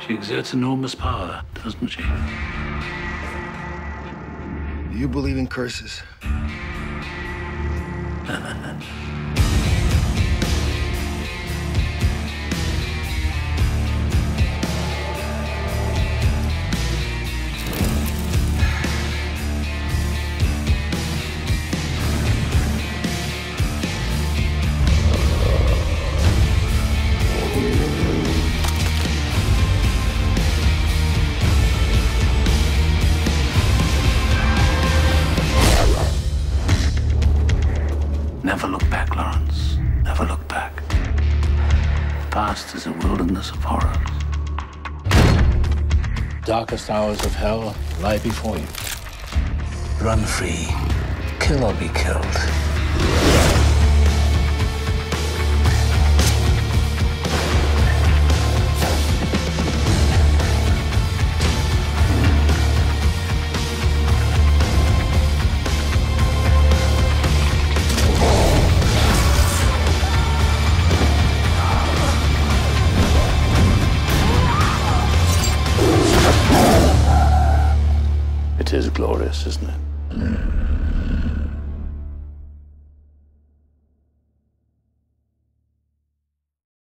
She exerts enormous power, doesn't she? Do you believe in curses? Never look back, Lawrence. Never look back. The past is a wilderness of horrors. Darkest hours of hell lie before you. Run free. Kill or be killed. It is glorious, isn't it?